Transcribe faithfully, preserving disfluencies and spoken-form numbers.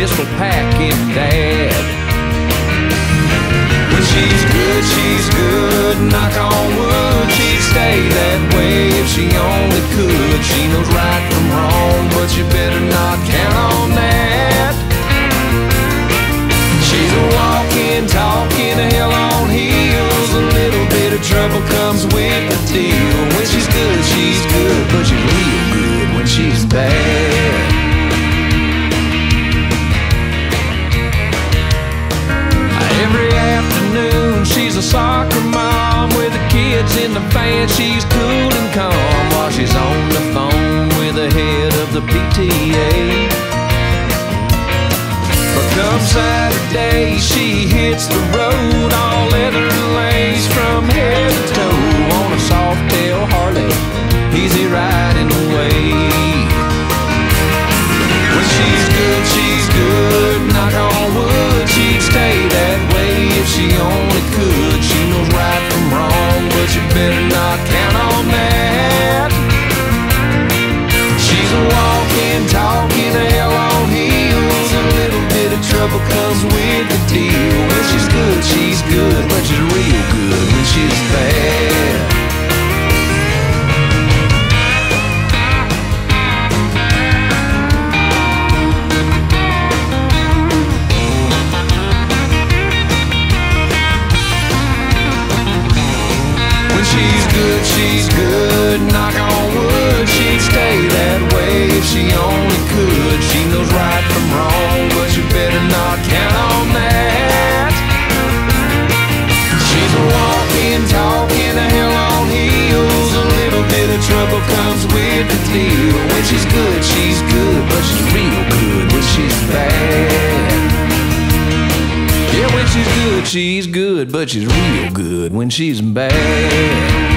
pistol packing dad. When she's good, she's good, knock on wood. She'd stay that way if she only could. She knows right from wrong, but you better not count on that. She's a walking, talking, hell on heels. A little bit of trouble comes with the deal. When she's good, she's good, but she's real good when she's bad. Every afternoon she's a soccer mom with the kids in the van. She's cool and calm while she's on the phone with the head of the P T A. But come Saturday she hits the road, all leather and lace from head to toe, on a soft tail Harley, easy riding away. When she's good, she's good, knock on wood. She'd stay that way if she only could. She knows right from wrong, but you better not count on that. She's a walking, talking, hell on heels. A little bit of trouble comes with the deal. When she's good, she's good, but she's real good when she's bad. She's good, she's good, knock on wood. She'd stay that way if she only could. She knows right from wrong, but you better not count on that. She's a walking, talking, a hell on heels. A little bit of trouble comes with the deal. When she's good, she's good, but she's real good when she's bad. Yeah, when she's good, she's good, but she's real good when she's bad.